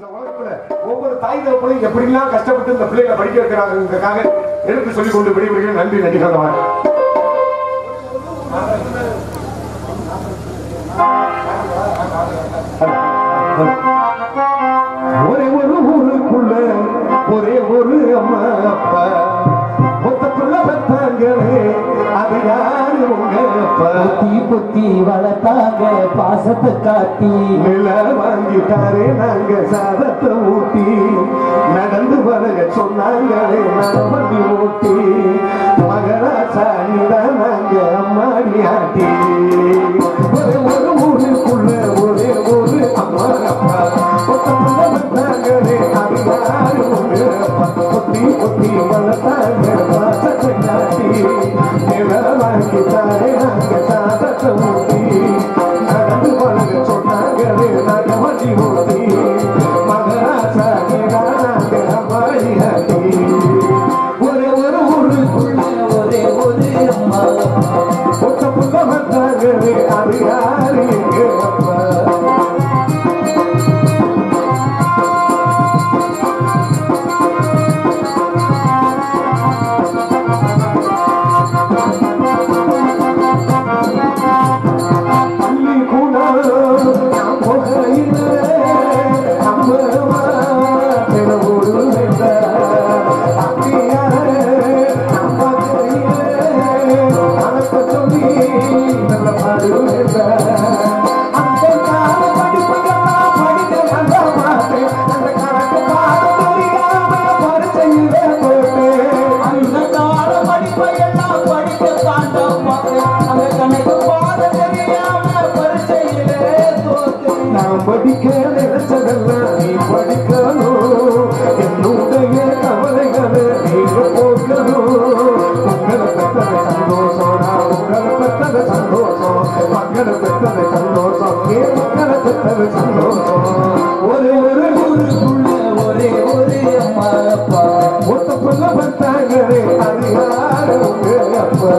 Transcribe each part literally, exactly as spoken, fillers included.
ஒவ்வொரு தாய் தகப்பனும் எப்படிலாம் கஷ்டப்பட்டு இந்த பிள்ளைகளை படிக்க வைக்கிறாங்கிறதுக்காக எடுத்து சொல்லிக் கொண்டு விடைபெறுகிறேன். நன்றி நன்றி கண்டவான். ஒரே ஒரு ஊருக்குள்ள ஒரே ஒரு அம்மா அப்பா மொத்தத்துள்ள பத்தாங்களே அது யாரு உங்க அப்பா புத்தி புத்தி வளர்த்தாங்க பாசத்தை காட்டி நில வாங்கிட்டாரே நாங்க சாதத்தை ஊட்டி நடந்து வரக சொன்னாங்களே நடவண்டி ஊட்டி மகராசாணிதான் நாங்க அம்மாடி ஆட்டி ஒரே ஒரு ஊருக்குள்ள ஒரே ஒரு அம்மா அப்பா மொத்தத்துள்ள பத்தாங்களே அது யாரு உங்க அப்பா புத்தி புத்தி வளர்த்தாங்க பாசத்தை காட்டி நில வாங்கிட்டாரே நாங்க சாதத்தை ஊட்டி நடந்து வரக சொன்னாங்களே நடவண்டி ஊட்டி மகராசாணிதான் நாங்க அம்மாடி ஆட்டி ஒரே ஒரு ஊருக்குள்ள ஒரே ஒரு அம்மா ஒத்த புள்ள வந்தாங்களே அது யாரு எங்க அப்பா படிக்க நினைச்சதெல்லாம் நீ படிக்கணும் என்னுடைய கவலைகளை நீங்க போக்கணும் உங்களை பெற்றது சந்தோஷம் நான் உங்களை பெற்றது சந்தோஷம் மக்களை பெற்றது சந்தோஷம் ஏன் மக்களை பெற்றது சந்தோஷம் ஒரே ஒரு ஊருக்குள்ள ஒரே ஒரு அம்மா அப்பா ஒத்த புள்ள பத்தாங்களே அது யாரு உங்க அப்பா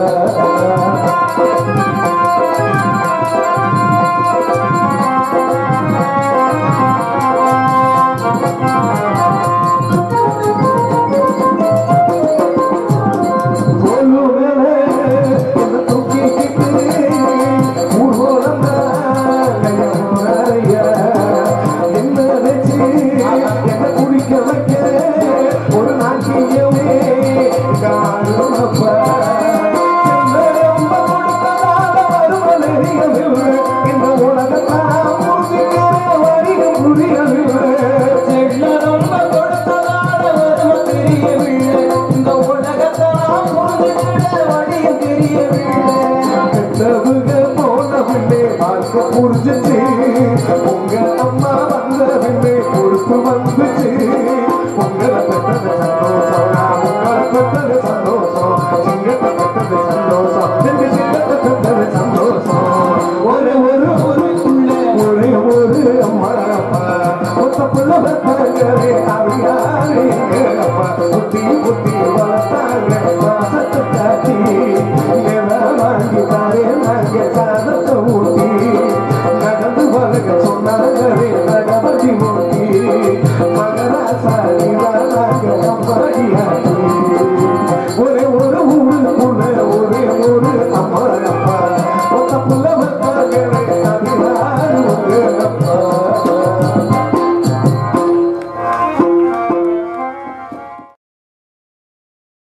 புரிஞ்சிச்சு உங்க அம்மா வந்த பின்னே பொறுப்பு வந்துச்சு உங்களை பெற்றது சந்தோஷம் நான் உங்களை பெற்றது சந்தோஷம் சிங்கத்தை பெற்றது சந்தோஷம் எங்க சிங்கத்தை பெற்றது சந்தோஷம் ஒரே ஒரு ஊருக்குள்ள ஒரே ஒரு அம்மா அப்பா மொத்த புள்ள பெற்றாங்களே அது யாரு எங்க அப்பா புத்தி புத்தி வளர்த்தாங்க பாசத்தை காட்டி நில வாங்கிட்டாரே நாங்க சாதத்தை ஊட்டி நடந்து வரக சொன்னாங்களே நடவண்டி ஊட்டி